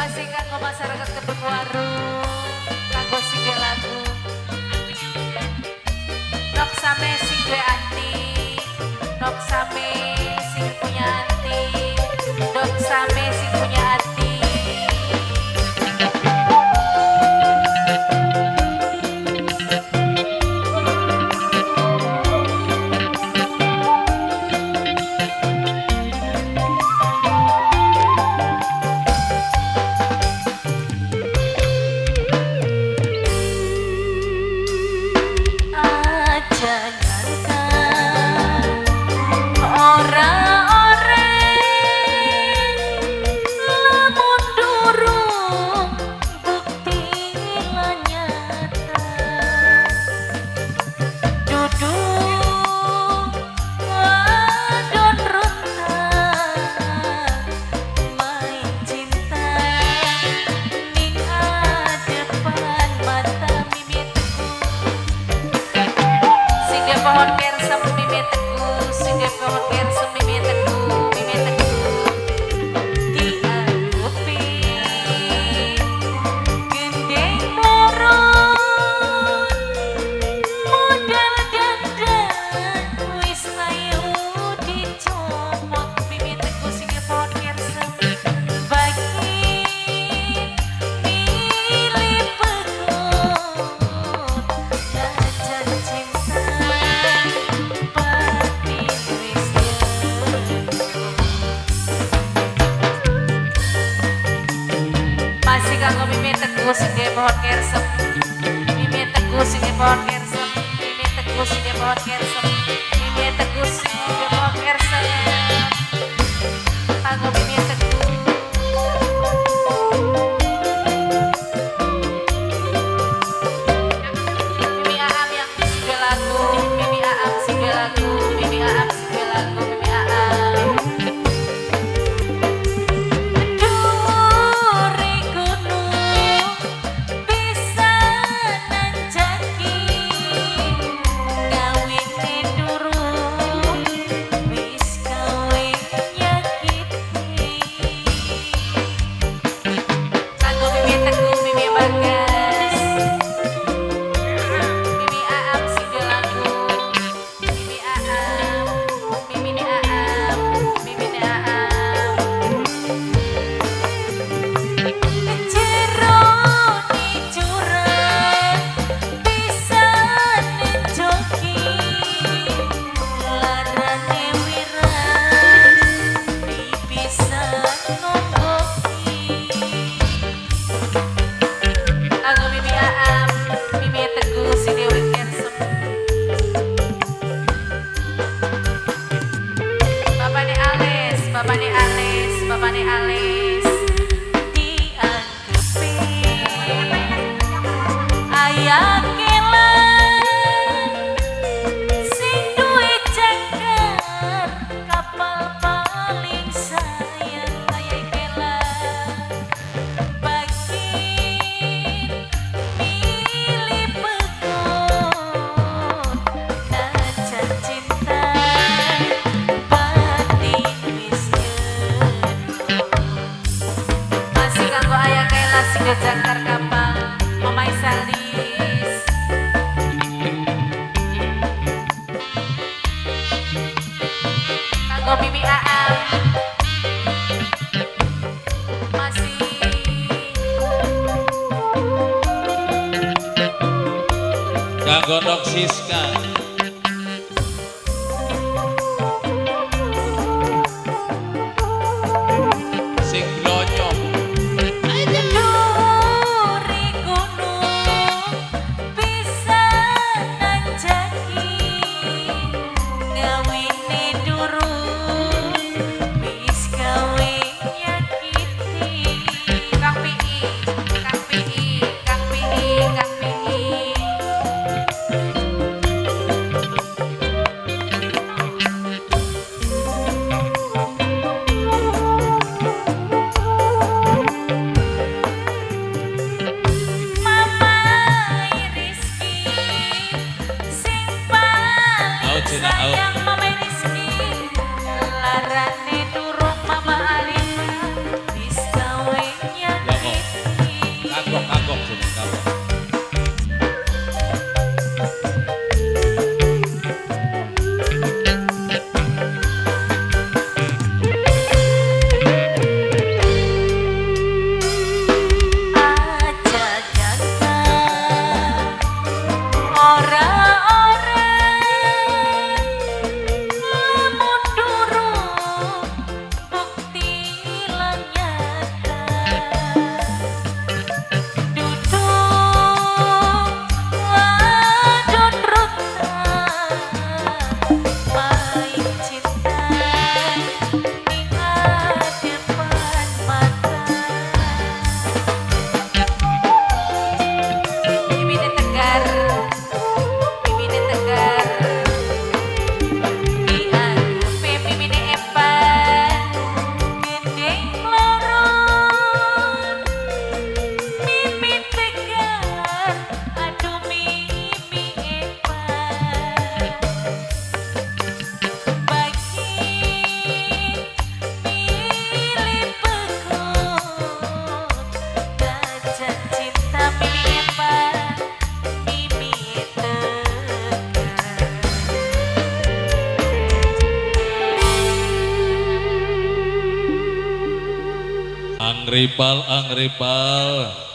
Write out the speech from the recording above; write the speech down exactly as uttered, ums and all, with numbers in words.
Masih kanggo masyarakat Kedung Waru, kanggo sing lagu. Nok same sing duwe anti, nok same sing punya anti, nok same sing punya anti. Pohon kersem mimit teku, singgah pohon kersem mimit teku, mimit teku. Dianggupi gendeng moron, modal dandan wis ayu dicomot. Mimit teku singgah pohon kersem bagi milih pegut jajan cinta. Masih kanggo mimit teguh sing pohon kersem, mimit teguh sing pohon kersem, mimit teguh sing pohon kersem, mimit teguh sing pohon kersem, kanggo mimit teguh. Mimi Aam yang sing lagu, Mimi Aam sing lagu, Mimi Aam sing lagu, Mimi Aam. Bapaknya Ales, bapaknya Ales dianggepi ayah kelan sing duwe jangkar kapal paling sayang ayah kelan bagi milih pegut najan cinta. Jangkar kapal Mamai Salis kanggo Mimi Aam masih kanggo Nok Siska sing glonyong. sayang Mama Rizky larane durung Mama Alina wis gawe nyang Angripal, Angripal.